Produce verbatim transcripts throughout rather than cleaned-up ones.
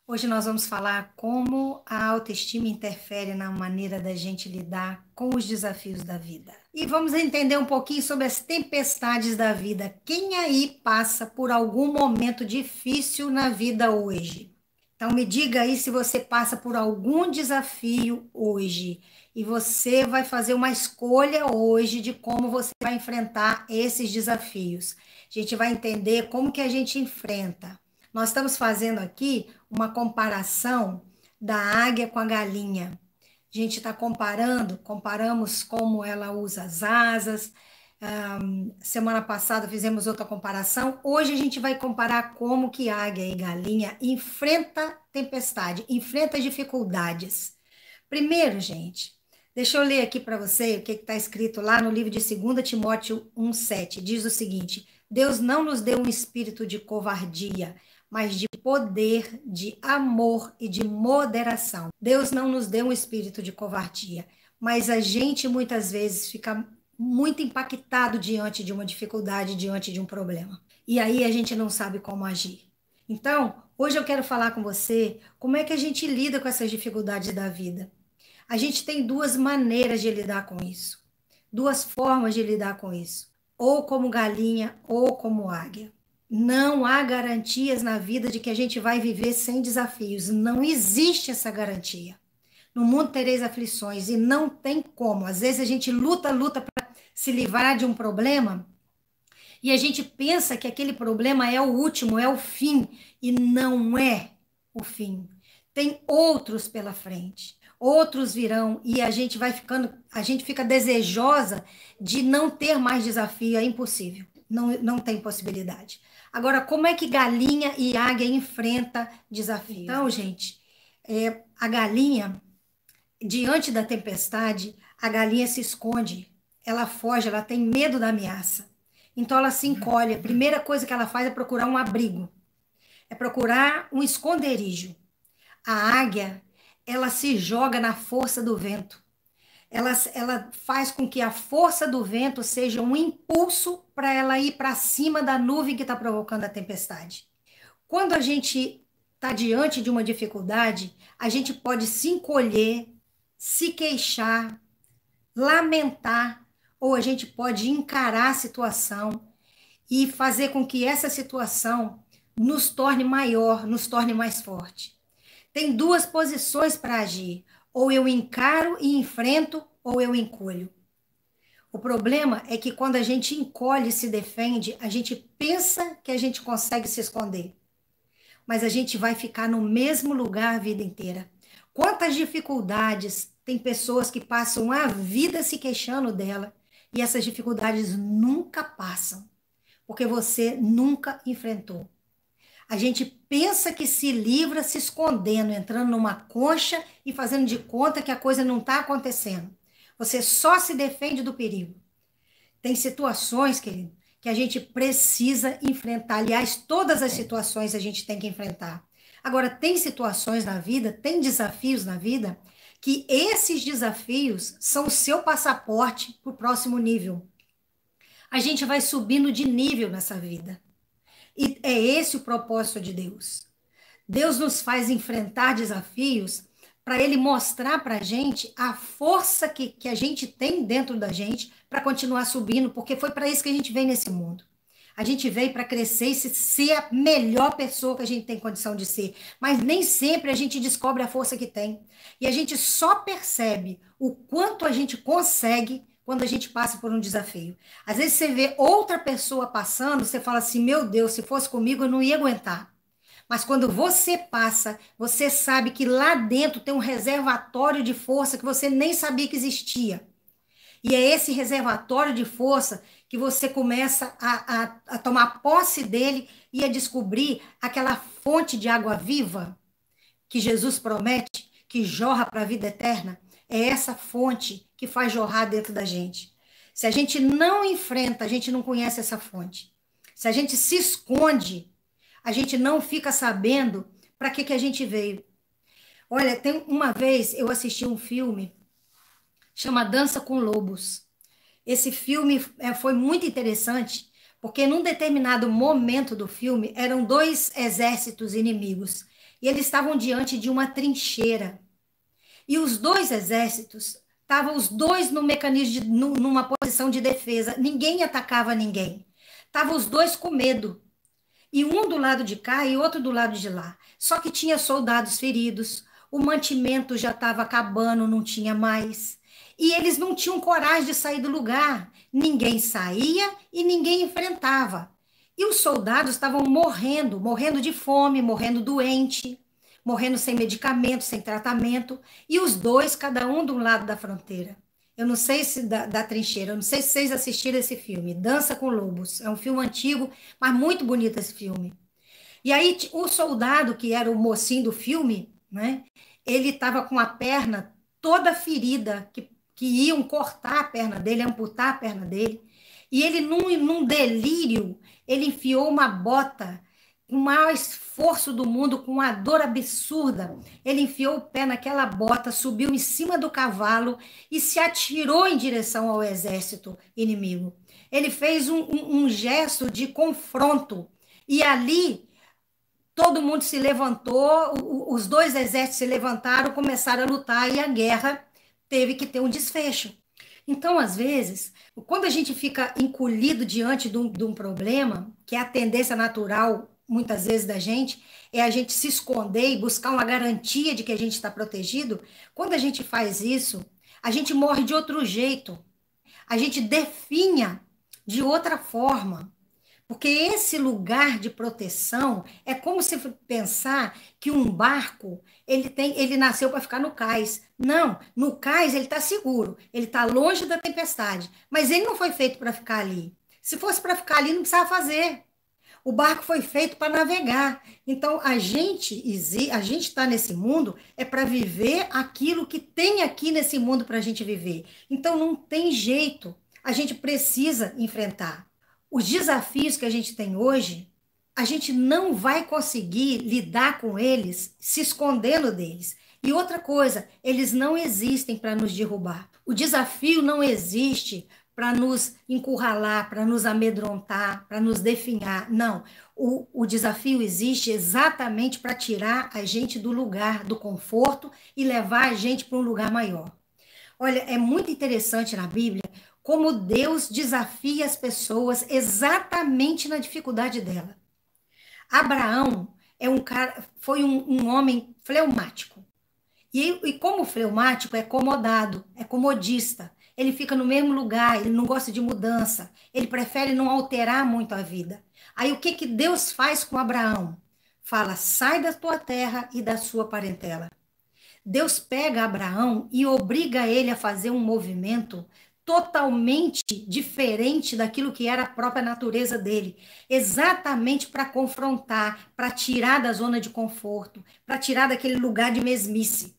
Hoje nós vamos falar como a autoestima interfere na maneira da gente lidar com os desafios da vida. E vamos entender um pouquinho sobre as tempestades da vida. Quem aí passa por algum momento difícil na vida hoje? Então me diga aí se você passa por algum desafio hoje e você vai fazer uma escolha hoje de como você vai enfrentar esses desafios. A gente vai entender como que a gente enfrenta. Nós estamos fazendo aqui uma comparação da águia com a galinha. A gente está comparando, comparamos como ela usa as asas. Um, semana passada fizemos outra comparação. Hoje a gente vai comparar como que águia e galinha enfrenta tempestade, enfrenta dificuldades. Primeiro, gente, deixa eu ler aqui para você o que está escrito lá no livro de dois Timóteo um, sete. Diz o seguinte: Deus não nos deu um espírito de covardia, mas de poder, de amor e de moderação. Deus não nos deu um espírito de covardia, mas a gente muitas vezes fica muito impactado diante de uma dificuldade, diante de um problema. E aí a gente não sabe como agir. Então, hoje eu quero falar com você como é que a gente lida com essas dificuldades da vida. A gente tem duas maneiras de lidar com isso, duas formas de lidar com isso, ou como galinha ou como águia. Não há garantias na vida de que a gente vai viver sem desafios. Não existe essa garantia. No mundo tereis aflições e não tem como. Às vezes a gente luta, luta para se livrar de um problema e a gente pensa que aquele problema é o último, é o fim, e não é o fim. Tem outros pela frente. Outros virão e a gente vai ficando, a gente fica desejosa de não ter mais desafio, é impossível. Não, não tem possibilidade. Agora, como é que galinha e águia enfrenta desafios? Então, gente, é, a galinha, diante da tempestade, a galinha se esconde, ela foge, ela tem medo da ameaça. Então, ela se encolhe. A primeira coisa que ela faz é procurar um abrigo, é procurar um esconderijo. A águia, ela se joga na força do vento. Ela, ela faz com que a força do vento seja um impulso para ela ir para cima da nuvem que está provocando a tempestade. Quando a gente está diante de uma dificuldade, a gente pode se encolher, se queixar, lamentar, ou a gente pode encarar a situação e fazer com que essa situação nos torne maior, nos torne mais forte. Tem duas posições para agir. Ou eu encaro e enfrento, ou eu encolho. O problema é que quando a gente encolhe e se defende, a gente pensa que a gente consegue se esconder. Mas a gente vai ficar no mesmo lugar a vida inteira. Quantas dificuldades tem pessoas que passam a vida se queixando dela e essas dificuldades nunca passam, porque você nunca enfrentou. A gente pensa que se livra se escondendo, entrando numa concha e fazendo de conta que a coisa não está acontecendo. Você só se defende do perigo. Tem situações, querido, que a gente precisa enfrentar. Aliás, todas as situações a gente tem que enfrentar. Agora, tem situações na vida, tem desafios na vida, que esses desafios são o seu passaporte para o próximo nível. A gente vai subindo de nível nessa vida. E é esse o propósito de Deus. Deus nos faz enfrentar desafios para Ele mostrar para a gente a força que, que a gente tem dentro da gente para continuar subindo, porque foi para isso que a gente veio nesse mundo. A gente veio para crescer e ser a melhor pessoa que a gente tem condição de ser. Mas nem sempre a gente descobre a força que tem. E a gente só percebe o quanto a gente consegue quando a gente passa por um desafio. Às vezes você vê outra pessoa passando, você fala assim, meu Deus, se fosse comigo eu não ia aguentar. Mas quando você passa, você sabe que lá dentro tem um reservatório de força que você nem sabia que existia. E é esse reservatório de força que você começa a, a, a tomar posse dele e a descobrir aquela fonte de água viva que Jesus promete, que jorra para a vida eterna. É essa fonte que faz jorrar dentro da gente. Se a gente não enfrenta, a gente não conhece essa fonte. Se a gente se esconde, a gente não fica sabendo para que, que a gente veio. Olha, tem uma vez eu assisti um filme, chama Dança com Lobos. Esse filme é, foi muito interessante, porque num determinado momento do filme, eram dois exércitos inimigos. e eles estavam diante de uma trincheira. E os dois exércitos estavam os dois no mecanismo de, numa posição de defesa. Ninguém atacava ninguém. Estavam os dois com medo. E um do lado de cá e outro do lado de lá. Só que tinha soldados feridos, o mantimento já estava acabando, não tinha mais. E eles não tinham coragem de sair do lugar. Ninguém saía e ninguém enfrentava. E os soldados estavam morrendo, morrendo de fome, morrendo doente, morrendo sem medicamento, sem tratamento. E os dois, cada um de um lado da fronteira. Eu não sei se da, da trincheira, eu não sei se vocês assistiram esse filme, Dança com Lobos. É um filme antigo, mas muito bonito esse filme. E aí o soldado, que era o mocinho do filme, né? Ele estava com a perna toda ferida, que, que iam cortar a perna dele, amputar a perna dele. E ele, num, num delírio, ele enfiou uma bota com o maior esforço do mundo, com uma dor absurda. Ele enfiou o pé naquela bota, subiu em cima do cavalo e se atirou em direção ao exército inimigo. Ele fez um, um, um gesto de confronto. E ali, todo mundo se levantou, os dois exércitos se levantaram, começaram a lutar e a guerra teve que ter um desfecho. Então, às vezes, quando a gente fica encolhido diante de um, de um problema, que é a tendência natural, muitas vezes, da gente, é a gente se esconder e buscar uma garantia de que a gente está protegido. Quando a gente faz isso, a gente morre de outro jeito. A gente definha de outra forma. Porque esse lugar de proteção é como se pensar que um barco ele tem, ele nasceu para ficar no cais. Não, no cais ele está seguro, ele está longe da tempestade, mas ele não foi feito para ficar ali. Se fosse para ficar ali, não precisava fazer. O barco foi feito para navegar. Então a gente a gente está nesse mundo é para viver aquilo que tem aqui nesse mundo para a gente viver. Então não tem jeito. A gente precisa enfrentar. Os desafios que a gente tem hoje, a gente não vai conseguir lidar com eles se escondendo deles. E outra coisa, eles não existem para nos derrubar. O desafio não existe para nos encurralar, para nos amedrontar, para nos definhar. Não. O, o desafio existe exatamente para tirar a gente do lugar do conforto e levar a gente para um lugar maior. Olha, é muito interessante na Bíblia como Deus desafia as pessoas exatamente na dificuldade dela. Abraão é um cara, foi um, um homem fleumático. E, e como fleumático é acomodado, é comodista. Ele fica no mesmo lugar, ele não gosta de mudança, ele prefere não alterar muito a vida. Aí o que, que Deus faz com Abraão? Fala, sai da tua terra e da sua parentela. Deus pega Abraão e obriga ele a fazer um movimento totalmente diferente daquilo que era a própria natureza dele, exatamente para confrontar, para tirar da zona de conforto, para tirar daquele lugar de mesmice.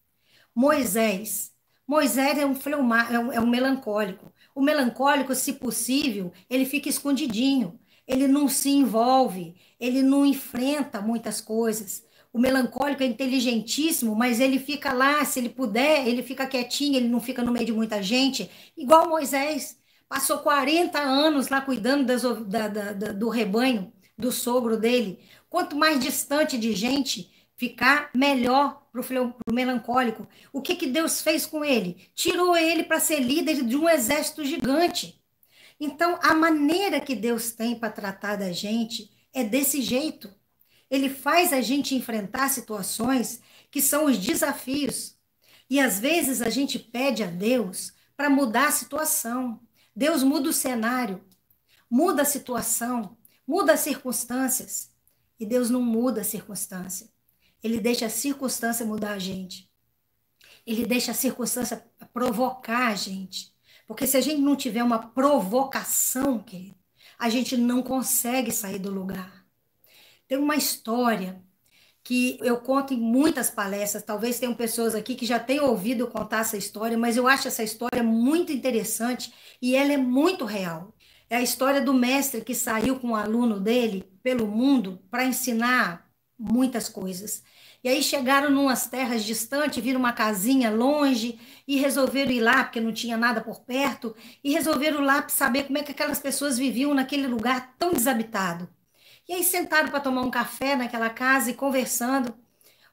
Moisés. Moisés é um, fleuma, é, um, é um melancólico. O melancólico, se possível, ele fica escondidinho, ele não se envolve, ele não enfrenta muitas coisas. O melancólico é inteligentíssimo, mas ele fica lá, se ele puder, ele fica quietinho, ele não fica no meio de muita gente, igual Moisés. Passou quarenta anos lá cuidando das, da, da, da, do rebanho, do sogro dele. Quanto mais distante de gente ficar, melhor para o melancólico. O que, que Deus fez com ele? Tirou ele para ser líder de um exército gigante. Então, a maneira que Deus tem para tratar da gente é desse jeito. Ele faz a gente enfrentar situações que são os desafios. E às vezes a gente pede a Deus para mudar a situação. Deus muda o cenário, muda a situação, muda as circunstâncias. E Deus não muda a circunstância. Ele deixa a circunstância mudar a gente. Ele deixa a circunstância provocar a gente. Porque se a gente não tiver uma provocação, querido, a gente não consegue sair do lugar. Tem uma história que eu conto em muitas palestras, talvez tenham pessoas aqui que já tenham ouvido eu contar essa história, mas eu acho essa história muito interessante e ela é muito real. É a história do mestre que saiu com um aluno dele pelo mundo para ensinar muitas coisas. E aí chegaram numas terras distantes, viram uma casinha longe e resolveram ir lá, porque não tinha nada por perto, e resolveram ir lá saber como é que aquelas pessoas viviam naquele lugar tão desabitado. E aí sentaram para tomar um café naquela casa e conversando.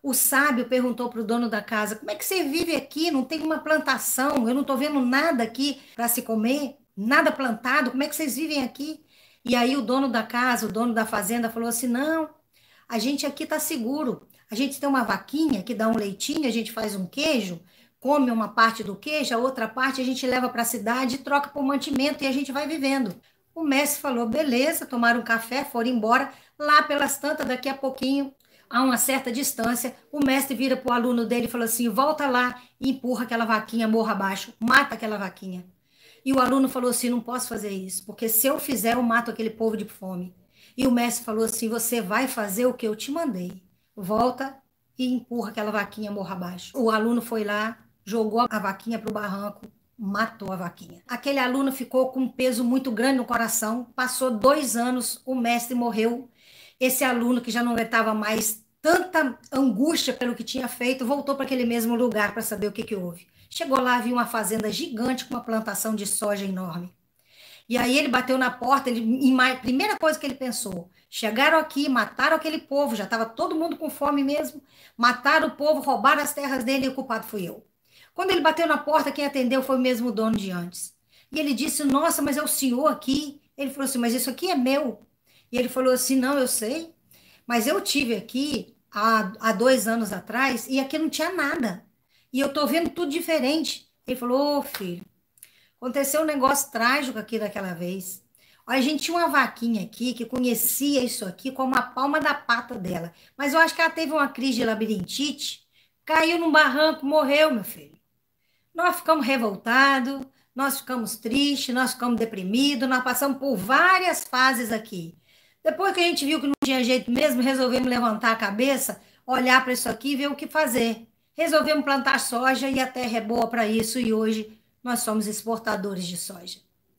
O sábio perguntou para o dono da casa: como é que você vive aqui? Não tem uma plantação, eu não estou vendo nada aqui para se comer, nada plantado, como é que vocês vivem aqui? E aí o dono da casa, o dono da fazenda falou assim: não, a gente aqui está seguro. A gente tem uma vaquinha que dá um leitinho, a gente faz um queijo, come uma parte do queijo, a outra parte a gente leva para a cidade e troca por mantimento e a gente vai vivendo. O mestre falou: beleza, tomaram um café, foram embora. Lá pelas tantas, daqui a pouquinho, a uma certa distância, o mestre vira para o aluno dele e fala assim: volta lá e empurra aquela vaquinha morra abaixo, mata aquela vaquinha. E o aluno falou assim: não posso fazer isso, porque se eu fizer, eu mato aquele povo de fome. E o mestre falou assim: você vai fazer o que eu te mandei. Volta e empurra aquela vaquinha morra abaixo. O aluno foi lá, jogou a vaquinha para o barranco, matou a vaquinha. Aquele aluno ficou com um peso muito grande no coração, passou dois anos, o mestre morreu. Esse aluno, que já não aguentava mais tanta angústia pelo que tinha feito, voltou para aquele mesmo lugar para saber o que, que houve. Chegou lá, viu uma fazenda gigante com uma plantação de soja enorme. E aí ele bateu na porta, ele, a primeira coisa que ele pensou: chegaram aqui, mataram aquele povo, já estava todo mundo com fome mesmo, mataram o povo, roubaram as terras dele e o culpado fui eu. Quando ele bateu na porta, quem atendeu foi o mesmo dono de antes. E ele disse: nossa, mas é o senhor aqui? Ele falou assim: mas isso aqui é meu. E ele falou assim: não, eu sei, mas eu tive aqui há, há dois anos atrás e aqui não tinha nada. E eu estou vendo tudo diferente. Ele falou: ô oh, filho, aconteceu um negócio trágico aqui daquela vez. Olha, a gente tinha uma vaquinha aqui que conhecia isso aqui como a palma da pata dela. Mas eu acho que ela teve uma crise de labirintite, caiu num barranco, morreu, meu filho. Nós ficamos revoltados, nós ficamos tristes, nós ficamos deprimidos, nós passamos por várias fases aqui. Depois que a gente viu que não tinha jeito mesmo, resolvemos levantar a cabeça, olhar para isso aqui e ver o que fazer. Resolvemos plantar soja e a terra é boa para isso e hoje nós somos exportadores de soja.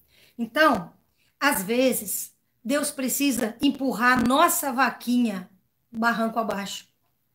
Então, às vezes, Deus precisa empurrar nossa vaquinha barranco abaixo.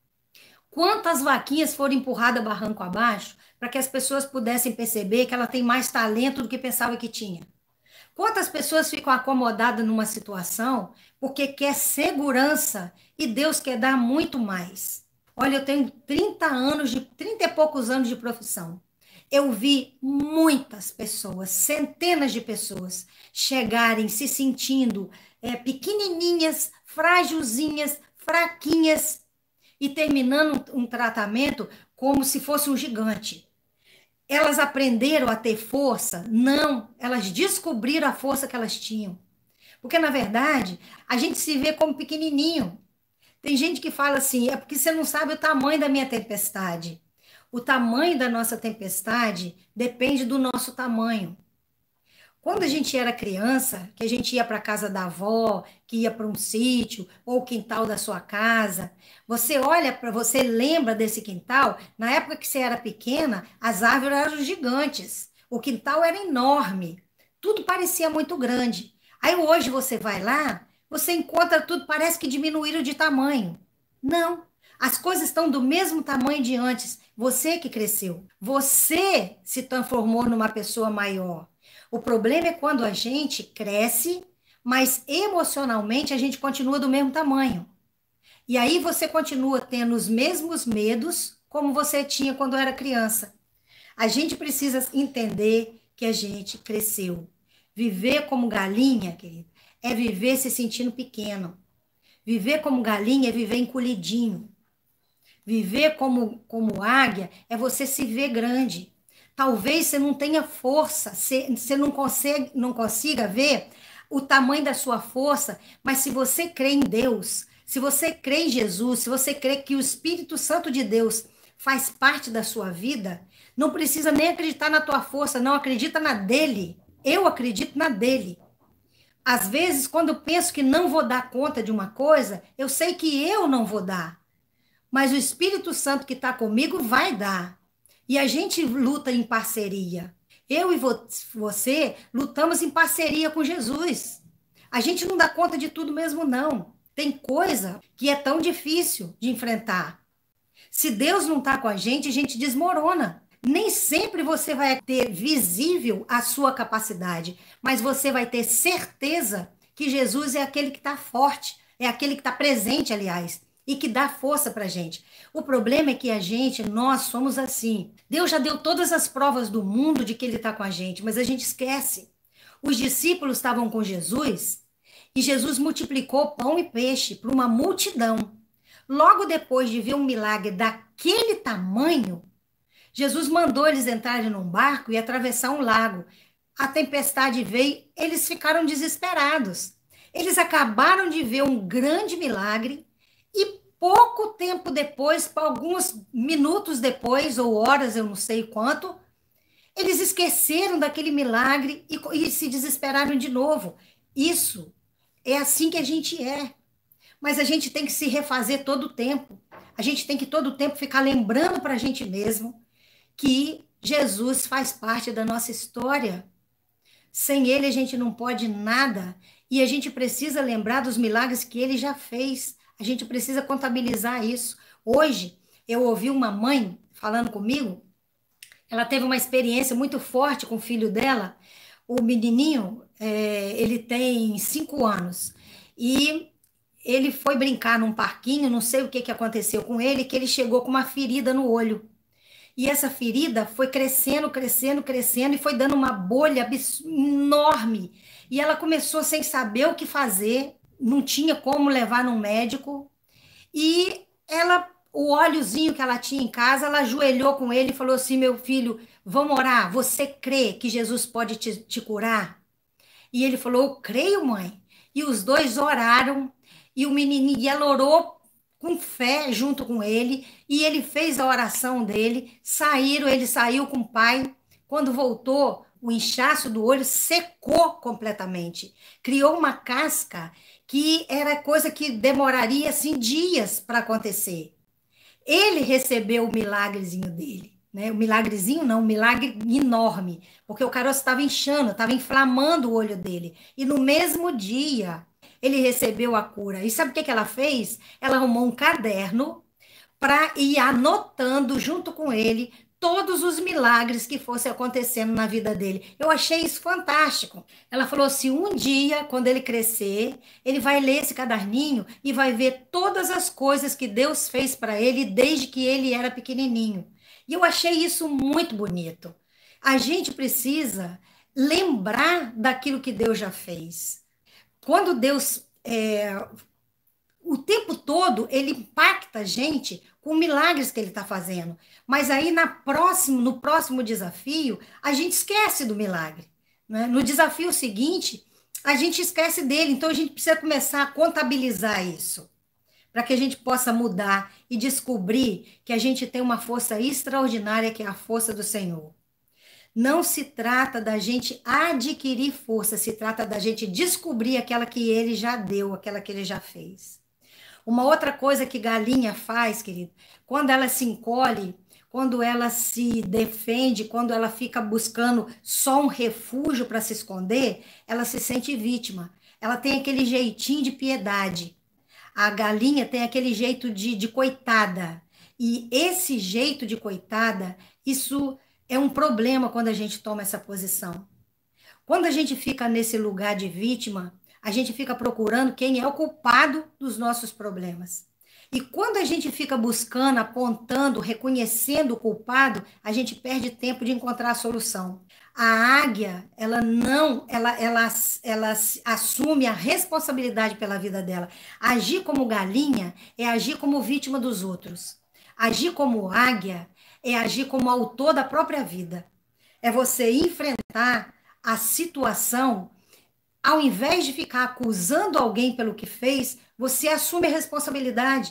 Quantas vaquinhas foram empurradas barranco abaixo para que as pessoas pudessem perceber que ela tem mais talento do que pensava que tinha? Quantas pessoas ficam acomodadas numa situação porque quer segurança e Deus quer dar muito mais? Olha, eu tenho trinta anos, de trinta e poucos anos de profissão. Eu vi muitas pessoas, centenas de pessoas, chegarem se sentindo é, pequenininhas, frágilzinhas, fraquinhas e terminando um, um tratamento como se fosse um gigante. Elas aprenderam a ter força? Não, elas descobriram a força que elas tinham. Porque, na verdade, a gente se vê como pequenininho. Tem gente que fala assim: é porque você não sabe o tamanho da minha tempestade. O tamanho da nossa tempestade depende do nosso tamanho. Quando a gente era criança, que a gente ia para a casa da avó, que ia para um sítio, ou o quintal da sua casa, você olha para você, lembra desse quintal? Na época que você era pequena, as árvores eram gigantes, o quintal era enorme, tudo parecia muito grande. Aí hoje você vai lá, você encontra tudo, parece que diminuíram de tamanho. Não, as coisas estão do mesmo tamanho de antes. Você que cresceu, você se transformou numa pessoa maior. O problema é quando a gente cresce, mas emocionalmente a gente continua do mesmo tamanho. E aí você continua tendo os mesmos medos como você tinha quando era criança. A gente precisa entender que a gente cresceu. Viver como galinha, querido, é viver se sentindo pequeno. Viver como galinha é viver encolhidinho. Viver como, como águia é você se ver grande. Talvez você não tenha força, você, você não, consegue, não consiga ver o tamanho da sua força, mas se você crê em Deus, se você crê em Jesus, se você crê que o Espírito Santo de Deus faz parte da sua vida, não precisa nem acreditar na tua força, não, acredita na dele. Eu acredito na dele. Às vezes, quando eu penso que não vou dar conta de uma coisa, eu sei que eu não vou dar. Mas o Espírito Santo que está comigo vai dar. E a gente luta em parceria. Eu e você lutamos em parceria com Jesus. A gente não dá conta de tudo mesmo, não. Tem coisa que é tão difícil de enfrentar. Se Deus não está com a gente, a gente desmorona. Nem sempre você vai ter visível a sua capacidade, mas você vai ter certeza que Jesus é aquele que está forte, é aquele que está presente, aliás. e que dá força para a gente. O problema é que a gente, nós somos assim. Deus já deu todas as provas do mundo de que Ele está com a gente, mas a gente esquece. Os discípulos estavam com Jesus e Jesus multiplicou pão e peixe para uma multidão. Logo depois de ver um milagre daquele tamanho, Jesus mandou eles entrarem num barco e atravessar um lago. A tempestade veio, eles ficaram desesperados. Eles acabaram de ver um grande milagre e pouco tempo depois, alguns minutos depois, ou horas, eu não sei quanto, eles esqueceram daquele milagre e, e se desesperaram de novo. Isso é assim que a gente é. Mas a gente tem que se refazer todo o tempo. A gente tem que todo o tempo ficar lembrando para a gente mesmo que Jesus faz parte da nossa história. Sem ele a gente não pode nada e a gente precisa lembrar dos milagres que ele já fez. A gente precisa contabilizar isso. Hoje eu ouvi uma mãe falando comigo, ela teve uma experiência muito forte com o filho dela. O menininho, é, ele tem cinco anos e ele foi brincar num parquinho, não sei o que, que aconteceu com ele, que ele chegou com uma ferida no olho. E essa ferida foi crescendo, crescendo, crescendo e foi dando uma bolha enorme. E ela começou sem saber o que fazer, não tinha como levar no médico. E ela, o óleozinho que ela tinha em casa, ela ajoelhou com ele e falou assim: meu filho, vamos orar, você crê que Jesus pode te, te curar? E ele falou: eu creio, mãe. E os dois oraram, e o menininho, e ela orou com fé junto com ele, e ele fez a oração dele, saíram, ele saiu com o pai, quando voltou, o inchaço do olho secou completamente, criou uma casca que era coisa que demoraria, assim, dias para acontecer. Ele recebeu o milagrezinho dele, né? O milagrezinho não, um milagre enorme, porque o caroço estava inchando, estava inflamando o olho dele, e no mesmo dia ele recebeu a cura. E sabe o que que ela fez? Ela arrumou um caderno para ir anotando junto com ele todos os milagres que fossem acontecendo na vida dele. Eu achei isso fantástico. Ela falou assim: um dia, quando ele crescer, ele vai ler esse caderninho e vai ver todas as coisas que Deus fez para ele desde que ele era pequenininho. E eu achei isso muito bonito. A gente precisa lembrar daquilo que Deus já fez. Quando Deus, é, o tempo todo, ele impacta a gente com milagres que ele está fazendo. Mas aí, na próximo, no próximo desafio, a gente esquece do milagre, né? No desafio seguinte, a gente esquece dele. Então, a gente precisa começar a contabilizar isso, para que a gente possa mudar e descobrir que a gente tem uma força extraordinária, que é a força do Senhor. Não se trata da gente adquirir força, se trata da gente descobrir aquela que ele já deu, aquela que ele já fez. Uma outra coisa que galinha faz, querido, quando ela se encolhe, quando ela se defende, quando ela fica buscando só um refúgio para se esconder, ela se sente vítima. Ela tem aquele jeitinho de piedade. A galinha tem aquele jeito de, de coitada. E esse jeito de coitada, isso é um problema quando a gente toma essa posição. Quando a gente fica nesse lugar de vítima, a gente fica procurando quem é o culpado dos nossos problemas. E quando a gente fica buscando, apontando, reconhecendo o culpado, a gente perde tempo de encontrar a solução. A águia, ela não, ela, ela, ela assume a responsabilidade pela vida dela. Agir como galinha é agir como vítima dos outros. Agir como águia é agir como autor da própria vida. É você enfrentar a situação, ao invés de ficar acusando alguém pelo que fez, você assume a responsabilidade.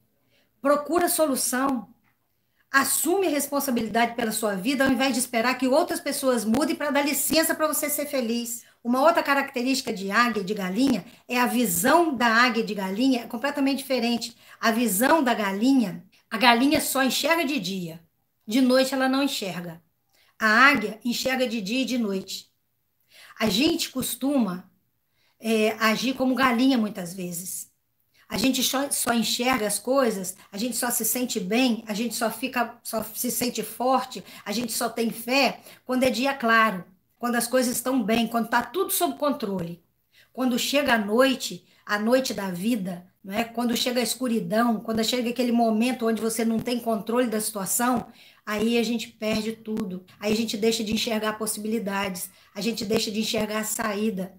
Procura solução. Assume a responsabilidade pela sua vida, ao invés de esperar que outras pessoas mudem para dar licença para você ser feliz. Uma outra característica de águia e de galinha é a visão da águia e de galinha é completamente diferente. A visão da galinha, a galinha só enxerga de dia. De noite ela não enxerga. A águia enxerga de dia e de noite. A gente costuma é, agir como galinha muitas vezes. A gente só, só enxerga as coisas, a gente só se sente bem, a gente só fica, só se sente forte, a gente só tem fé quando é dia claro, quando as coisas estão bem, quando está tudo sob controle. Quando chega a noite, a noite da vida, não é? Quando chega a escuridão, quando chega aquele momento onde você não tem controle da situação, aí a gente perde tudo. Aí a gente deixa de enxergar possibilidades, a gente deixa de enxergar a saída.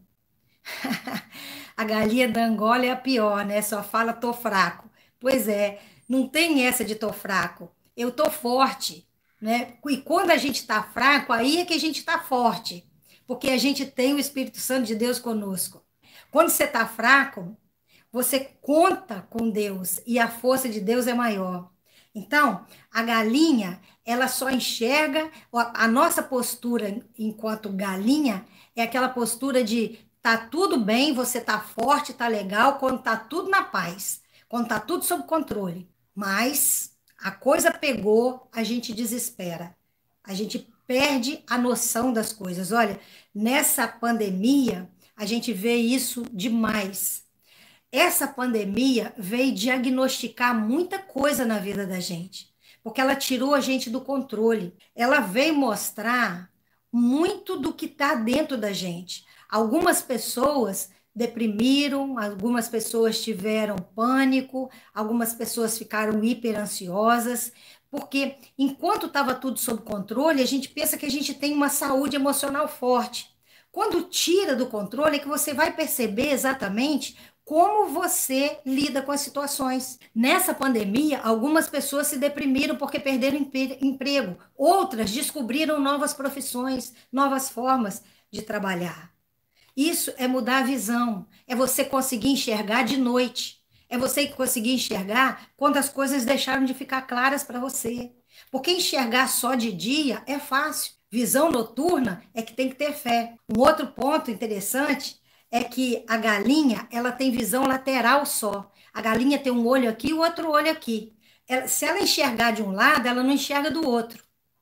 A galinha da Angola é a pior, né? Só fala tô fraco. Pois é, não tem essa de tô fraco. Eu tô forte, né? E quando a gente tá fraco, aí é que a gente tá forte, porque a gente tem o Espírito Santo de Deus conosco. Quando você tá fraco, você conta com Deus e a força de Deus é maior. Então, a galinha, ela só enxerga a nossa postura enquanto galinha é aquela postura de tá tudo bem, você tá forte, tá legal, quando tá tudo na paz, quando tá tudo sob controle. Mas a coisa pegou, a gente desespera. A gente perde a noção das coisas. Olha, nessa pandemia, a gente vê isso demais. Essa pandemia veio diagnosticar muita coisa na vida da gente, porque ela tirou a gente do controle. Ela veio mostrar muito do que está dentro da gente. Algumas pessoas deprimiram, algumas pessoas tiveram pânico, algumas pessoas ficaram hiperansiosas, porque enquanto estava tudo sob controle, a gente pensa que a gente tem uma saúde emocional forte. Quando tira do controle, é que você vai perceber exatamente como você lida com as situações. Nessa pandemia, algumas pessoas se deprimiram porque perderam emprego, outras descobriram novas profissões, novas formas de trabalhar. Isso é mudar a visão, é você conseguir enxergar de noite, é você conseguir enxergar quando as coisas deixaram de ficar claras para você. Porque enxergar só de dia é fácil. Visão noturna é que tem que ter fé. Um outro ponto interessante é que a galinha, ela tem visão lateral só. A galinha tem um olho aqui e o outro olho aqui. Ela, se ela enxergar de um lado, ela não enxerga do outro.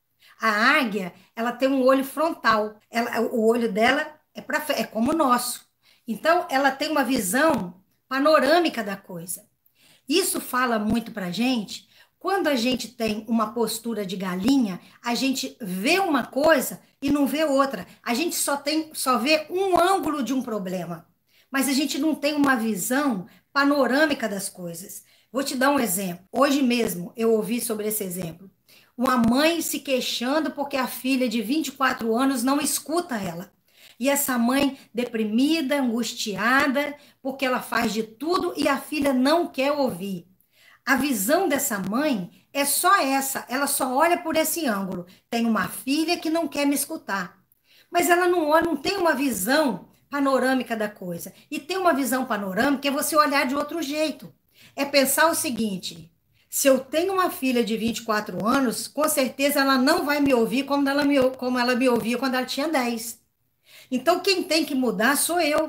A águia, ela tem um olho frontal. Ela, o olho dela é, pra, é como o nosso. Então, ela tem uma visão panorâmica da coisa. Isso fala muito para a gente. Quando a gente tem uma postura de galinha, a gente vê uma coisa e não vê outra. A gente só tem, só vê um ângulo de um problema, mas a gente não tem uma visão panorâmica das coisas. Vou te dar um exemplo. Hoje mesmo eu ouvi sobre esse exemplo. Uma mãe se queixando porque a filha de vinte e quatro anos não escuta ela. E essa mãe deprimida, angustiada, porque ela faz de tudo e a filha não quer ouvir. A visão dessa mãe é só essa, ela só olha por esse ângulo. Tem uma filha que não quer me escutar. Mas ela não olha, não tem uma visão panorâmica da coisa. E ter uma visão panorâmica é você olhar de outro jeito. É pensar o seguinte: se eu tenho uma filha de vinte e quatro anos, com certeza ela não vai me ouvir como ela me, como ela me ouvia quando ela tinha dez. Então quem tem que mudar sou eu.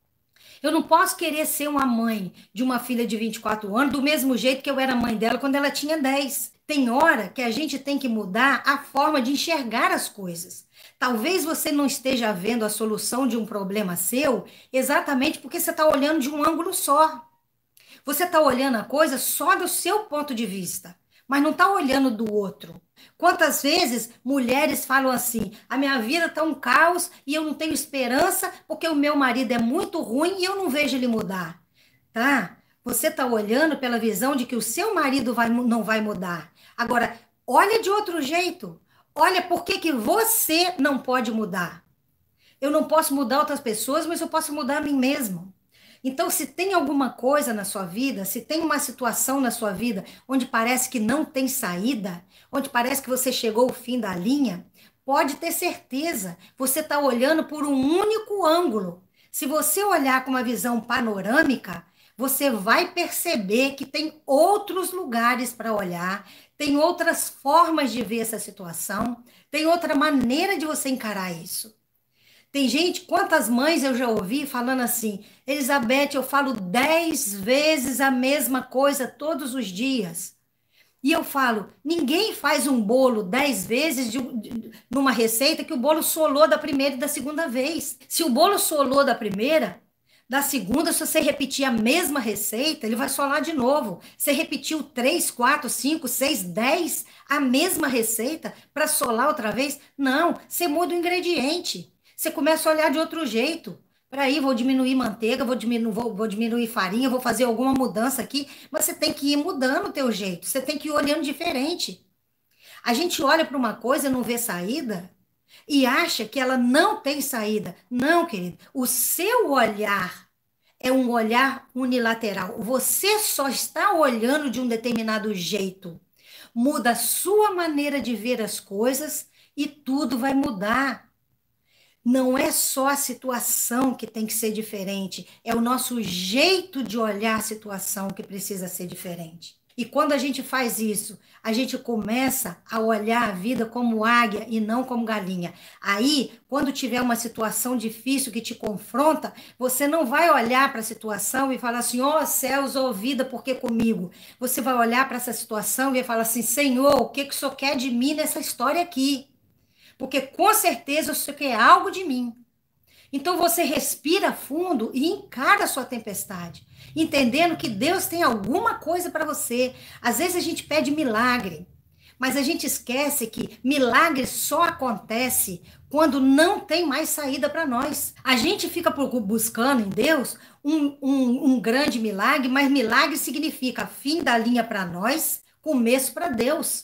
Eu não posso querer ser uma mãe de uma filha de vinte e quatro anos do mesmo jeito que eu era mãe dela quando ela tinha dez. Tem hora que a gente tem que mudar a forma de enxergar as coisas. Talvez você não esteja vendo a solução de um problema seu exatamente porque você está olhando de um ângulo só. Você está olhando a coisa só do seu ponto de vista, mas não está olhando do outro. Quantas vezes mulheres falam assim: a minha vida está um caos e eu não tenho esperança porque o meu marido é muito ruim e eu não vejo ele mudar, tá? Você está olhando pela visão de que o seu marido vai, não vai mudar. Agora, olha de outro jeito. Olha por que que você não pode mudar. Eu não posso mudar outras pessoas, mas eu posso mudar a mim mesmo. Então, se tem alguma coisa na sua vida, se tem uma situação na sua vida onde parece que não tem saída, onde parece que você chegou ao fim da linha, pode ter certeza, você está olhando por um único ângulo. Se você olhar com uma visão panorâmica, você vai perceber que tem outros lugares para olhar, tem outras formas de ver essa situação, tem outra maneira de você encarar isso. Tem gente, quantas mães eu já ouvi falando assim: Elizabeth, eu falo dez vezes a mesma coisa todos os dias. E eu falo, ninguém faz um bolo dez vezes de, de, numa receita que o bolo solou da primeira e da segunda vez. Se o bolo solou da primeira, da segunda, se você repetir a mesma receita, ele vai solar de novo. Você repetiu três, quatro, cinco, seis, dez, a mesma receita para solar outra vez? Não, você muda o ingrediente. Você começa a olhar de outro jeito. Peraí, vou diminuir manteiga, vou diminuir, vou, vou diminuir farinha, vou fazer alguma mudança aqui. Mas você tem que ir mudando o teu jeito, você tem que ir olhando diferente. A gente olha para uma coisa e não vê saída e acha que ela não tem saída. Não, querido. O seu olhar é um olhar unilateral. Você só está olhando de um determinado jeito. Muda a sua maneira de ver as coisas e tudo vai mudar. Não é só a situação que tem que ser diferente, é o nosso jeito de olhar a situação que precisa ser diferente. E quando a gente faz isso, a gente começa a olhar a vida como águia e não como galinha. Aí, quando tiver uma situação difícil que te confronta, você não vai olhar para a situação e falar assim, ó oh, céus, ó oh, vida, por que comigo? Você vai olhar para essa situação e vai falar assim, Senhor, o que, que o Senhor quer de mim nessa história aqui? Porque com certeza o Senhor quer algo de mim. Então você respira fundo e encara a sua tempestade, entendendo que Deus tem alguma coisa para você. Às vezes a gente pede milagre, mas a gente esquece que milagre só acontece quando não tem mais saída para nós. A gente fica buscando em Deus um, um, um grande milagre, mas milagre significa fim da linha para nós, começo para Deus.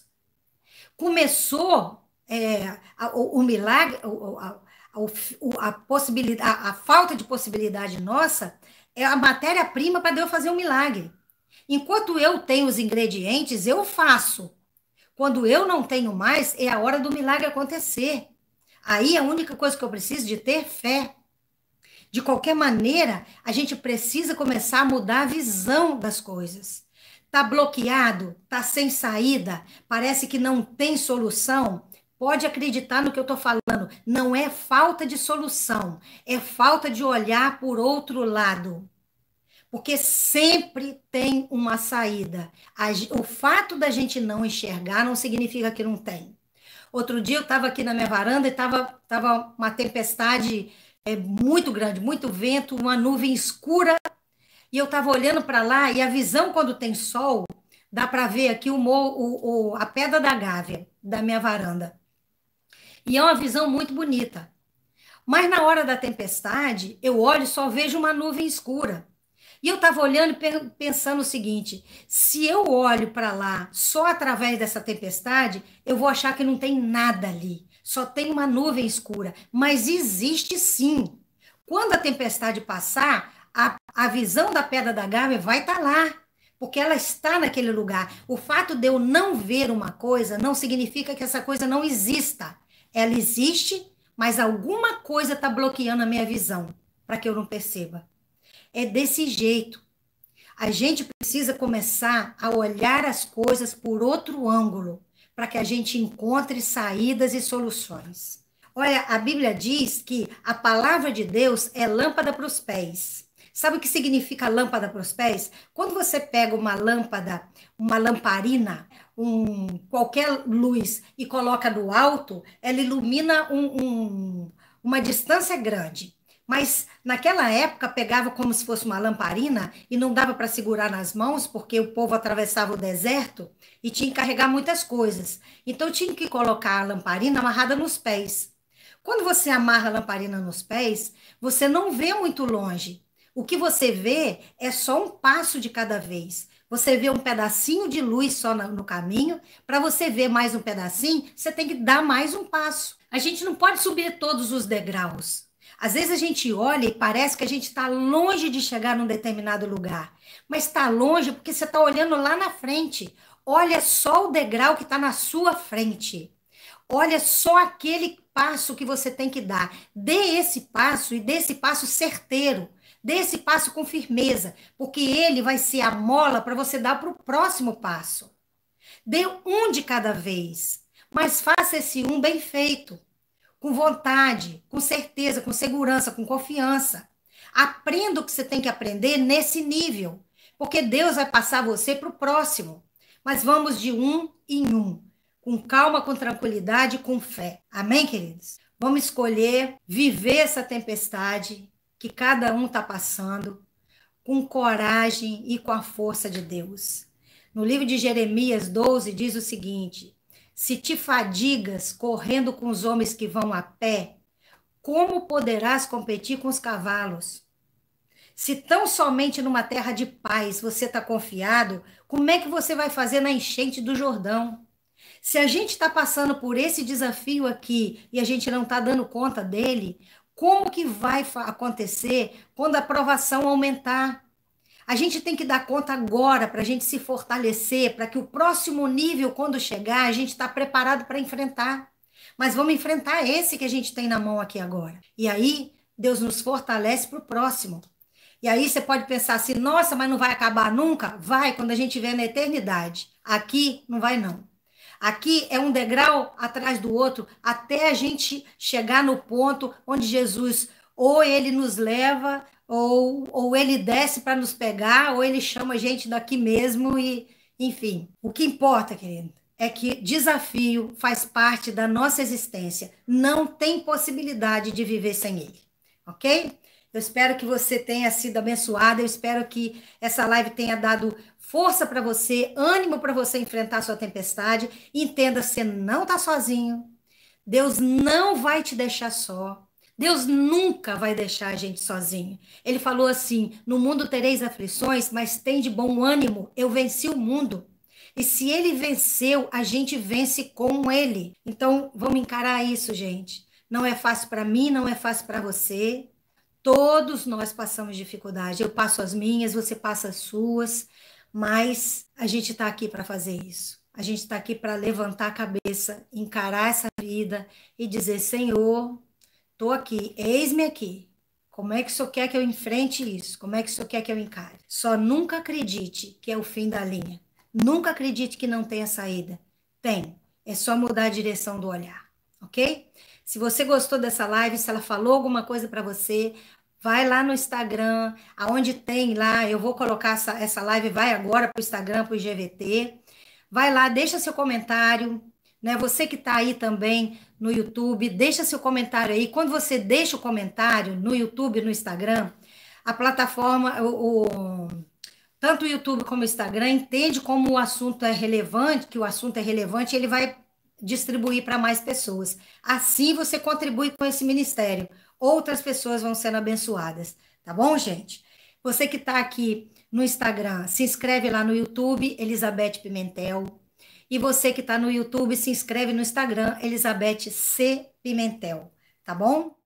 Começou é, o, o milagre, a, a, a, possibilidade, a, a falta de possibilidade nossa é a matéria-prima para Deus fazer um milagre. Enquanto eu tenho os ingredientes, eu faço. Quando eu não tenho mais, é a hora do milagre acontecer. Aí a única coisa que eu preciso de ter fé. De qualquer maneira, a gente precisa começar a mudar a visão das coisas. Está bloqueado, está sem saída, parece que não tem solução. Pode acreditar no que eu estou falando. Não é falta de solução, é falta de olhar por outro lado. Porque sempre tem uma saída. O fato da gente não enxergar não significa que não tem. Outro dia eu estava aqui na minha varanda e estava tava uma tempestade é, muito grande, muito vento, uma nuvem escura. E eu estava olhando para lá e a visão quando tem sol, dá para ver aqui o, o, o, a pedra da gávea da minha varanda. E é uma visão muito bonita. Mas na hora da tempestade, eu olho e só vejo uma nuvem escura. E eu estava olhando e pensando o seguinte, se eu olho para lá só através dessa tempestade, eu vou achar que não tem nada ali, só tem uma nuvem escura, mas existe sim. Quando a tempestade passar, a, a visão da pedra da gávea vai estar lá, porque ela está naquele lugar. O fato de eu não ver uma coisa não significa que essa coisa não exista. Ela existe, mas alguma coisa está bloqueando a minha visão, para que eu não perceba. É desse jeito. A gente precisa começar a olhar as coisas por outro ângulo, para que a gente encontre saídas e soluções. Olha, a Bíblia diz que a palavra de Deus é lâmpada para os pés. Sabe o que significa lâmpada para os pés? Quando você pega uma lâmpada, uma lamparina, um, qualquer luz e coloca no alto, ela ilumina um, um, uma distância grande. Mas naquela época pegava como se fosse uma lamparina e não dava para segurar nas mãos, porque o povo atravessava o deserto e tinha que carregar muitas coisas. Então tinha que colocar a lamparina amarrada nos pés. Quando você amarra a lamparina nos pés, você não vê muito longe. O que você vê é só um passo de cada vez. Você vê um pedacinho de luz só no caminho. Para você ver mais um pedacinho, você tem que dar mais um passo. A gente não pode subir todos os degraus. Às vezes a gente olha e parece que a gente está longe de chegar num determinado lugar. Mas está longe porque você está olhando lá na frente. Olha só o degrau que está na sua frente. Olha só aquele passo que você tem que dar. Dê esse passo e dê esse passo certeiro. Dê esse passo com firmeza, porque ele vai ser a mola para você dar para o próximo passo. Dê um de cada vez, mas faça esse um bem feito, com vontade, com certeza, com segurança, com confiança. Aprenda o que você tem que aprender nesse nível, porque Deus vai passar você para o próximo. Mas vamos de um em um, com calma, com tranquilidade, com fé. Amém, queridos? Vamos escolher viver essa tempestade que cada um está passando, com coragem e com a força de Deus. No livro de Jeremias doze diz o seguinte, se te fadigas correndo com os homens que vão a pé, como poderás competir com os cavalos? Se tão somente numa terra de paz você está confiado, como é que você vai fazer na enchente do Jordão? Se a gente está passando por esse desafio aqui e a gente não está dando conta dele, como que vai acontecer quando a provação aumentar? A gente tem que dar conta agora para a gente se fortalecer, para que o próximo nível, quando chegar, a gente está preparado para enfrentar. Mas vamos enfrentar esse que a gente tem na mão aqui agora. E aí, Deus nos fortalece para o próximo. E aí você pode pensar assim, nossa, mas não vai acabar nunca? Vai, quando a gente vê na eternidade. Aqui não vai, não. Aqui é um degrau atrás do outro, até a gente chegar no ponto onde Jesus, ou ele nos leva, ou, ou ele desce para nos pegar, ou ele chama a gente daqui mesmo, e enfim. O que importa, querido, é que desafio faz parte da nossa existência. Não tem possibilidade de viver sem ele, ok? Eu espero que você tenha sido abençoada, eu espero que essa live tenha dado força para você, ânimo para você enfrentar a sua tempestade. Entenda, você não está sozinho. Deus não vai te deixar só. Deus nunca vai deixar a gente sozinho. Ele falou assim, no mundo tereis aflições, mas tem de bom ânimo, eu venci o mundo. E se ele venceu, a gente vence com ele. Então, vamos encarar isso, gente. Não é fácil para mim, não é fácil para você. Todos nós passamos dificuldade. Eu passo as minhas, você passa as suas, mas a gente está aqui para fazer isso. A gente está aqui para levantar a cabeça, encarar essa vida e dizer: Senhor, estou aqui, eis-me aqui. Como é que o Senhor quer que eu enfrente isso? Como é que o Senhor quer que eu encare? Só nunca acredite que é o fim da linha. Nunca acredite que não tenha saída. Tem. É só mudar a direção do olhar, ok? Se você gostou dessa live, se ela falou alguma coisa para você, vai lá no Instagram, aonde tem lá, eu vou colocar essa, essa live, vai agora para o Instagram, para o I G V T. Vai lá, deixa seu comentário, né? Você que está aí também no YouTube, deixa seu comentário aí. Quando você deixa o comentário no YouTube, no Instagram, a plataforma, o, o tanto o YouTube como o Instagram entende como o assunto é relevante, que o assunto é relevante, ele vai distribuir para mais pessoas. Assim você contribui com esse ministério. Outras pessoas vão sendo abençoadas. Tá bom, gente? Você que está aqui no Instagram, se inscreve lá no YouTube, Elizabeth Pimentel. E você que está no YouTube, se inscreve no Instagram, Elizabeth C. Pimentel. Tá bom?